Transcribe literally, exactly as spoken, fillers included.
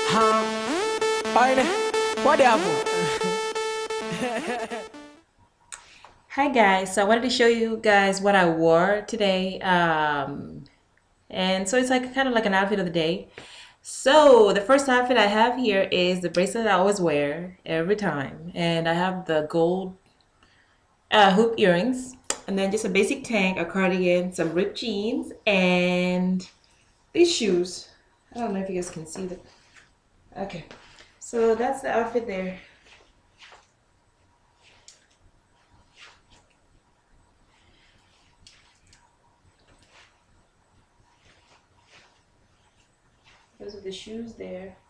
Huh? Fine. What the apple? Hi guys, so I wanted to show you guys what I wore today. Um, and so it's like kind of like an outfit of the day. So the first outfit I have here is the bracelet I always wear every time. And I have the gold uh, hoop earrings. And then just a basic tank, a cardigan, some ripped jeans, and these shoes. I don't know if you guys can see them. Okay, so that's the outfit there. Those are the shoes there.